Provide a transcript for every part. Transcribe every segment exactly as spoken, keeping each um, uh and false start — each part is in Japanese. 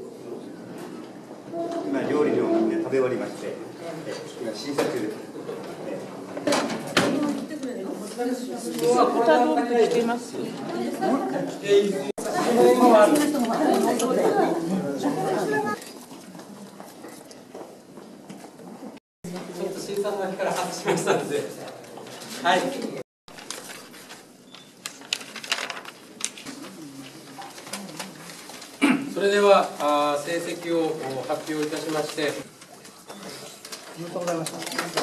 今料理をみんな食べ終わりまして、今審査中です。 豚丼って来てます。 審査の中から発しましたので、はい。それではあ成績を発表いたしまして。 ありがとうございました。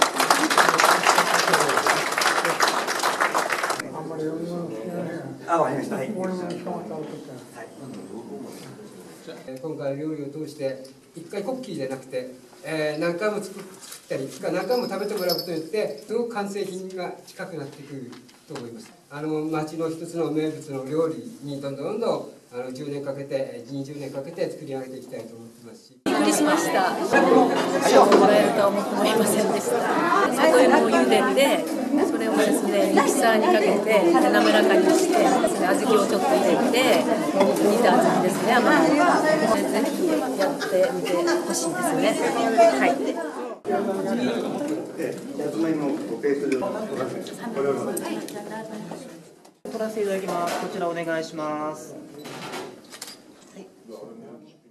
あ、わかりました。はい。 今回料理を通して一回コッキーじゃなくて、えー、何回も作ったり何回も食べてもらうことによってすごく完成品が近くなってくると思います。あの町の一つの名物の料理にどんどんどんどんあのじゅうねんかけてにじゅうねんかけて作り上げていきたいと思ってますし。 びっくりしました。賞をもらえるとは思ってもいませんでした。里芋を茹でて、それをですね、ミキサーにかけて滑らかにしてですね、小豆をちょっと入れて煮た小豆ですね、甘いのがぜひやってみてほしいですね。はい。 取らせていただきます。こちらお願いします。はい。